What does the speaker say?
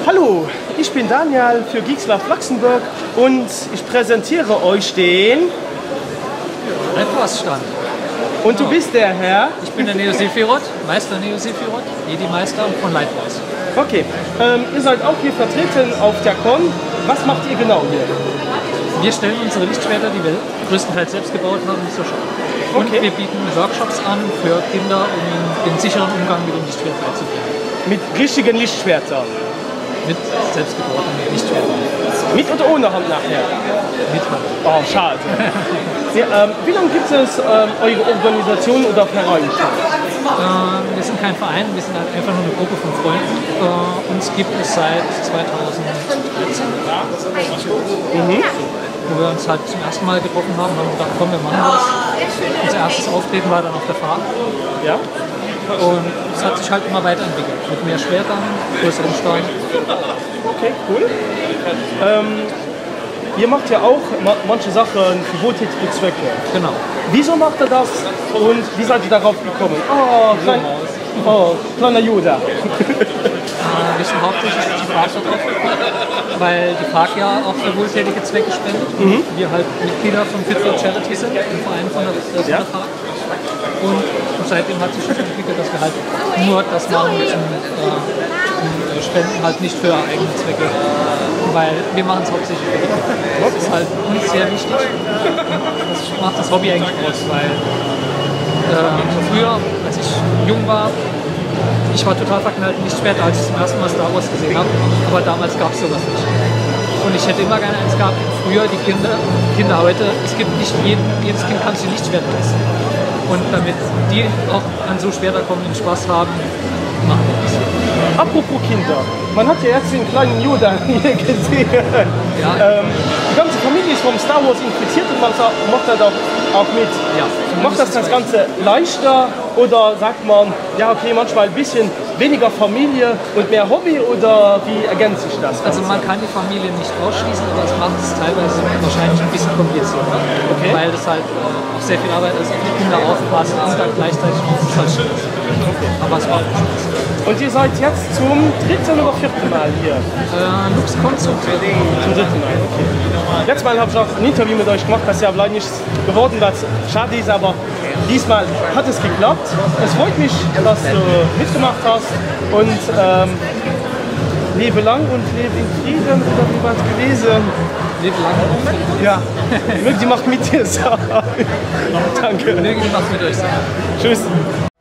Hallo, ich bin Daniel für Geekslove Luxemburg und ich präsentiere euch den Etwas-Stand. Und du bist der Herr? Ich bin der Neo Sephiroth, Meister Neo Sephiroth, Jedi-Meister von Lightwars. Okay, ihr seid auch hier vertreten auf der Con. Was macht ihr genau hier? Wir stellen unsere Lichtschwerter, die wir größtenteils selbst gebaut haben, zur Schau. Und Okay. wir bieten Workshops an für Kinder, um ihnen den sicheren Umgang mit dem Lichtschwert beizubringen. Mit richtigen Lichtschwertern. Mit selbstgebauten Lichtschwertern. Mit oder ohne Hand nachher? Mit Hand. Oh, schade. Ja, wie lange gibt es eure Organisation oder Verein? Wir sind kein Verein, wir sind halt einfach nur eine Gruppe von Freunden. Uns gibt es seit 2013. Wo wir uns halt zum ersten Mal getroffen haben und haben gedacht, komm, wir machen das. Unser erstes Auftreten war dann auf der Fahrt. Ja? Und es hat sich halt immer weiterentwickelt. Mit mehr Schwertern, größeren Steinen. Okay, cool. Ihr macht ja auch manche Sachen für wohltätige Zwecke. Genau. Wieso macht ihr das und wie seid ihr darauf gekommen? Kleiner Yoda. Wir sind hauptsächlich die FARC betroffen, weil die FARC ja auch für wohltätige Zwecke spendet. Wir halt Mitglieder von Fit for Charity sind, im Verein von der FARC. Und seitdem hat sich das entwickelt, dass wir halt nur das machen zum Spenden, halt nicht für eigene Zwecke. Weil wir machen es hauptsächlich für die Kinder. Das ist halt uns sehr wichtig. Und das macht das Hobby eigentlich aus, weil früher, als ich jung war, ich war total verknallt in Lichtschwerter, als ich zum ersten Mal Star Wars gesehen habe. Aber damals gab es sowas nicht. Und ich hätte immer gerne eins gehabt. Früher die Kinder heute, es gibt nicht jedes Kind kann sich Lichtschwerter leisten. Und damit die auch an so Schwerter kommen und Spaß haben, machen wir das. Apropos Kinder, man hat ja jetzt den kleinen Yoda hier gesehen. Ja. Die ganze Familie ist vom Star Wars infiziert und man macht das auch mit. Ja, Macht das Ganze leichter oder sagt man, ja okay, manchmal ein bisschen weniger Familie und mehr Hobby oder wie ergänzt sich das? Also man kann die Familie nicht ausschließen, aber es macht es teilweise wahrscheinlich ein bisschen komplizierter. Okay. Weil das halt auch sehr viel Arbeit ist, auf die Kinder aufpassen und dann gleichzeitig noch Fußball spielen. Aber es macht Spaß. Und ihr seid jetzt zum dritten oder vierten Mal hier? Lux kommt zum Zum dritten Mal, okay. Letztes Mal habe ich auch ein Interview mit euch gemacht, das ist ja leider nichts geworden, was schade ist, aber diesmal hat es geklappt. Es freut mich, dass du mitgemacht hast und lebe lang und lebe in Frieden, oder wie war es gewesen? Lebe lang. Ja, möge die Macht mit dir sein. Danke. Möge die Macht mit euch sein. Tschüss.